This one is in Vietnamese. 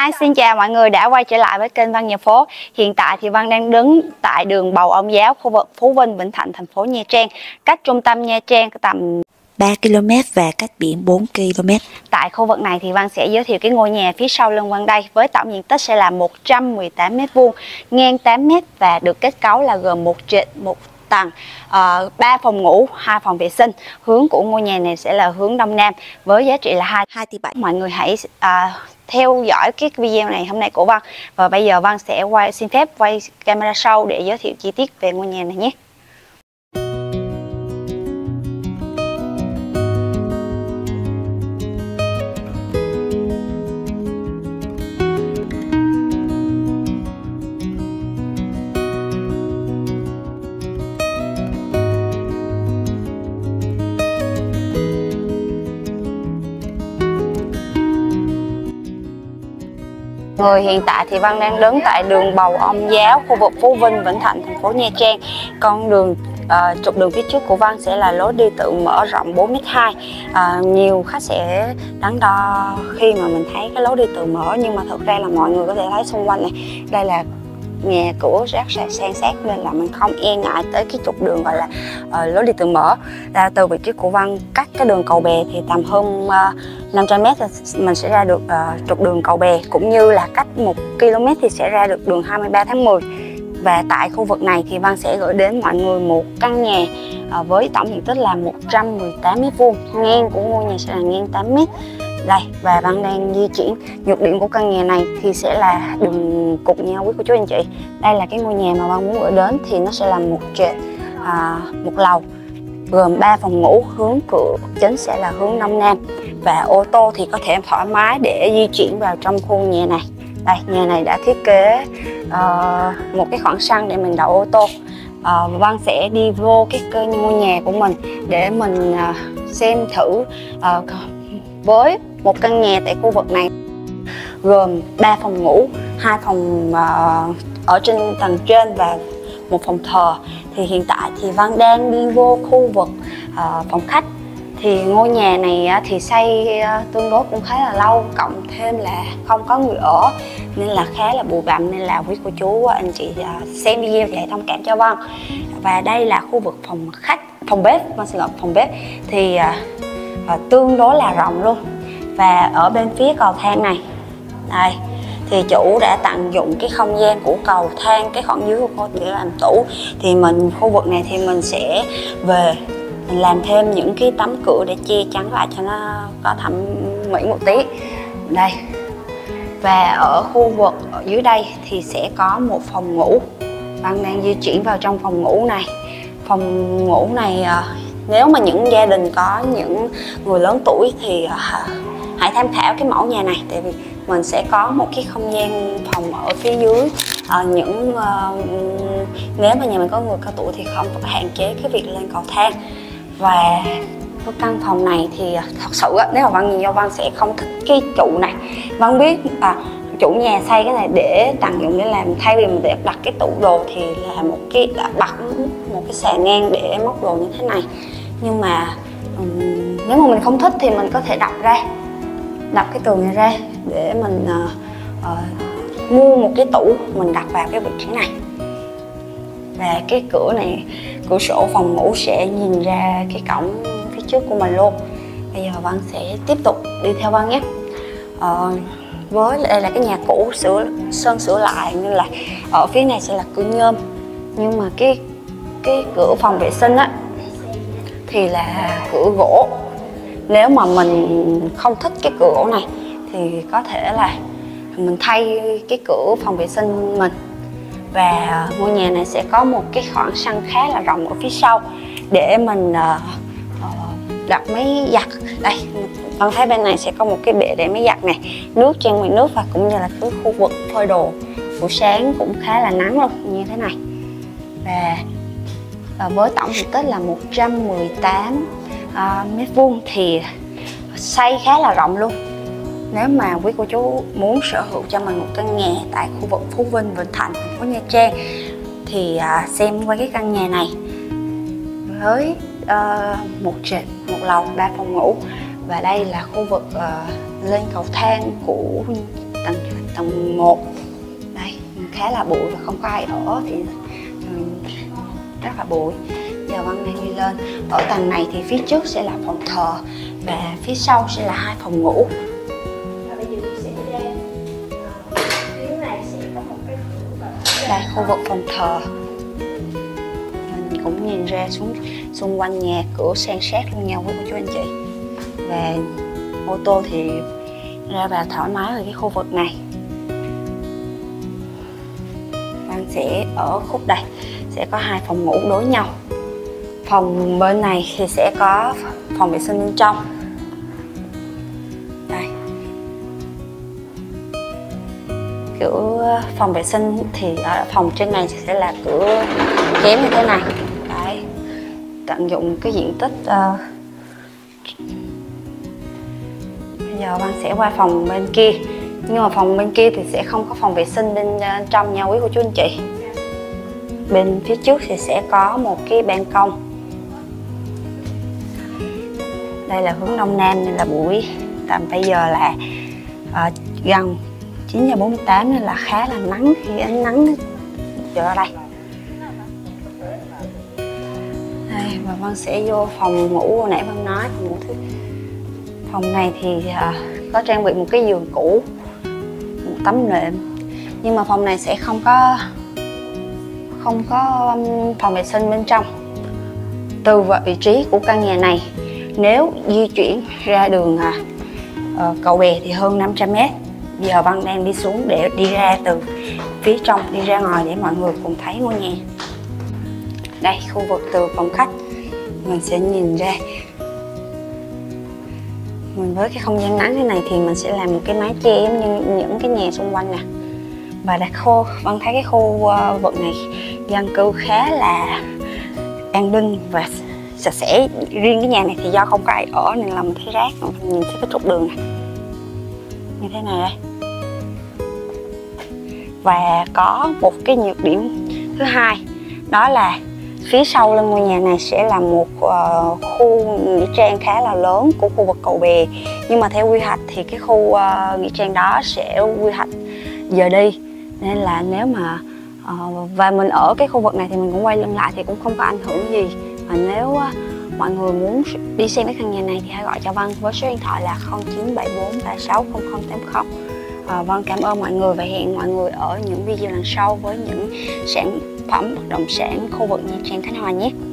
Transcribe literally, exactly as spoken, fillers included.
Hi, xin chào mọi người đã quay trở lại với kênh Văn Nhà Phố. Hiện tại thì Văn đang đứng tại đường Bầu Ông Giáo, khu vực Phú Vinh, Vĩnh Thạnh, thành phố Nha Trang, cách trung tâm Nha Trang tầm ba ki lô mét và cách biển bốn ki lô mét. Tại khu vực này thì Văn sẽ giới thiệu cái ngôi nhà phía sau lưng Văn đây, với tổng diện tích sẽ là một trăm mười tám mét vuông, ngang tám mét và được kết cấu là gồm một trệt, một tầng, ba uh, phòng ngủ, hai phòng vệ sinh. Hướng của ngôi nhà này sẽ là hướng đông nam với giá trị là hai tỷ bảy. Mọi người hãy uh, theo dõi cái video này hôm nay của Văn, và bây giờ Văn sẽ quay xin phép quay camera sau để giới thiệu chi tiết về ngôi nhà này nhé. Người hiện tại thì Văn đang đứng tại đường Bầu Ông Giáo, khu vực Phú Vinh, Vĩnh Thạnh, thành phố Nha Trang. Con đường uh, trục đường phía trước của Văn sẽ là lối đi tự mở rộng bốn mét hai. Uh, nhiều khách sẽ đắn đo khi mà mình thấy cái lối đi tự mở, nhưng mà thực ra là mọi người có thể thấy xung quanh này, đây là nhà cửa rất là san sát nên là mình không e ngại tới cái trục đường gọi là uh, lối đi tự mở. Ra từ vị trí của Văn cách cái đường cầu bè thì tầm hơn uh, năm trăm mét mình sẽ ra được uh, trục đường cầu bè, cũng như là cách một ki lô mét thì sẽ ra được đường hai mươi ba tháng mười. Và tại khu vực này thì Văn sẽ gửi đến mọi người một căn nhà uh, với tổng diện tích là một trăm mười tám mét vuông, ngang của ngôi nhà sẽ là ngang tám mét. Đây, và Văn đang di chuyển. Nhược điểm của căn nhà này thì sẽ là đường cục nhau quý cô chú anh chị. Đây là cái ngôi nhà mà Văn muốn gửi đến, thì nó sẽ là một trệt, à, một lầu gồm ba phòng ngủ, hướng cửa chính sẽ là hướng đông nam, và ô tô thì có thể thoải mái để di chuyển vào trong khu nhà này. Đây, nhà này đã thiết kế uh, một cái khoảng sân để mình đậu ô tô. Uh, Văn sẽ đi vô cái ngôi nhà của mình để mình uh, xem thử uh, với một căn nhà tại khu vực này gồm ba phòng ngủ, hai phòng uh, ở trên tầng trên và một phòng thờ. Thì hiện tại thì Văn đang đi vô khu vực uh, phòng khách. Thì ngôi nhà này uh, thì xây uh, tương đối cũng khá là lâu, cộng thêm là không có người ở nên là khá là bụi bặm, nên là quý cô chú anh chị uh, xem video thì hãy thông cảm cho Văn. Và đây là khu vực phòng khách, phòng bếp, Văn xin lỗi, phòng bếp thì uh, uh, tương đối là rộng luôn. Và ở bên phía cầu thang này, đây thì chủ đã tận dụng cái không gian của cầu thang, cái khoảng dưới của cô để làm tủ. Thì mình khu vực này thì mình sẽ về mình làm thêm những cái tấm cửa để che chắn lại cho nó có thẩm mỹ một tí. Đây, và ở khu vực ở dưới đây thì sẽ có một phòng ngủ. Văn đang di chuyển vào trong phòng ngủ này. Phòng ngủ này nếu mà những gia đình có những người lớn tuổi thì hãy tham khảo cái mẫu nhà này, tại vì mình sẽ có một cái không gian phòng ở phía dưới. À, những uh, nếu mà nhà mình có người cao tuổi thì không có hạn chế cái việc lên cầu thang. Và cái căn phòng này thì thật sự á, nếu mà Văn nhìn vô Văn sẽ không thích cái trụ này. Văn biết à, chủ nhà xây cái này để tận dụng để làm, thay vì mình để đặt cái tủ đồ thì là một cái đã đặt một cái sàn ngang để móc đồ như thế này. Nhưng mà um, nếu mà mình không thích thì mình có thể đập ra, đập cái tường này ra để mình uh, uh, mua một cái tủ mình đặt vào cái vị trí này. Và cái cửa này, cửa sổ phòng ngủ sẽ nhìn ra cái cổng phía trước của mình luôn. Bây giờ Văn sẽ tiếp tục đi theo Văn nhé. Uh, với đây là cái nhà cũ sửa sơn sửa lại nên là ở phía này sẽ là cửa nhôm, nhưng mà cái cái cửa phòng vệ sinh á thì là cửa gỗ. Nếu mà mình không thích cái cửa gỗ này thì có thể là mình thay cái cửa phòng vệ sinh mình. Và ngôi nhà này sẽ có một cái khoảng sân khá là rộng ở phía sau để mình uh, uh, đặt máy giặt. Đây, Văn thấy bên này sẽ có một cái bể để máy giặt này, nước trang bị nước, và cũng như là cái khu vực phơi đồ buổi sáng cũng khá là nắng luôn như thế này. Và uh, với tổng diện tích là một trăm mười tám uh, mét vuông thì xây khá là rộng luôn. Nếu mà quý cô chú muốn sở hữu cho mình một căn nhà tại khu vực Phú Vinh, Vĩnh Thạnh, thành phố Nha Trang thì à, xem qua cái căn nhà này với uh, một trệt, một lầu, ba phòng ngủ. Và đây là khu vực uh, lên cầu thang của tầng tầng một. Đây khá là bụi và không có ai ở thì rất là bụi. Giờ Văn đang đi lên. Ở tầng này thì phía trước sẽ là phòng thờ và phía sau sẽ là hai phòng ngủ. Và bây giờ mình sẽ đi ra phía này sẽ có một cái cửa. Đây khu vực phòng thờ. Mình cũng nhìn ra xuống xung quanh nhà cửa san sát luôn nhau với cô chú anh chị. Và ô tô thì ra vào thoải mái ở cái khu vực này. Văn sẽ ở khúc đây sẽ có hai phòng ngủ đối nhau. Phòng bên này thì sẽ có phòng vệ sinh bên trong. Đây. Cửa phòng vệ sinh thì ở phòng trên này sẽ là cửa kém như thế này. Đấy. Tận dụng cái diện tích. Uh... Bây giờ Văn sẽ qua phòng bên kia. Nhưng mà phòng bên kia thì sẽ không có phòng vệ sinh bên uh, trong nha quý cô chú anh chị. Bên phía trước thì sẽ có một cái ban công. Đây là hướng đông nam nên là buổi tầm bây giờ là uh, gần chín giờ bốn mươi tám nên là khá là nắng khi ánh nắng giờ đây. Đây và Vân sẽ vô phòng ngủ hồi nãy Vân nói phòng ngủ thứ. Phòng này thì uh, có trang bị một cái giường cũ, một tấm nệm. Nhưng mà phòng này sẽ không có không có um, phòng vệ sinh bên trong. Từ vị trí của căn nhà này nếu di chuyển ra đường à, uh, cầu Bè thì hơn năm trăm mét. Giờ Văn đang đi xuống để đi ra từ phía trong đi ra ngoài để mọi người cùng thấy ngôi nhà. Đây khu vực từ phòng khách mình sẽ nhìn ra. Mình với cái không gian nắng thế này thì mình sẽ làm một cái mái che giống như những cái nhà xung quanh nè. Và đặt khô, Văn thấy cái khu uh, vực này dân cư khá là an ninh và sạch sẽ. Riêng cái nhà này thì do không có ai ở nên là mình thấy rác. Mình nhìn thấy cái trục đường này như thế này đây. Và có một cái nhược điểm thứ hai, đó là phía sau lưng ngôi nhà này sẽ là một uh, khu nghĩa trang khá là lớn của khu vực cầu Bè. Nhưng mà theo quy hoạch thì cái khu uh, nghĩa trang đó sẽ quy hoạch giờ đi. Nên là nếu mà uh, và mình ở cái khu vực này thì mình cũng quay lưng lại thì cũng không có ảnh hưởng gì. Và nếu uh, mọi người muốn đi xem cái căn nhà này thì hãy gọi cho Vân với số điện thoại là không chín bảy bốn ba sáu không không tám không. À, Vân cảm ơn mọi người và hẹn mọi người ở những video lần sau với những sản phẩm bất động sản khu vực Nha Trang Khánh Hòa nhé.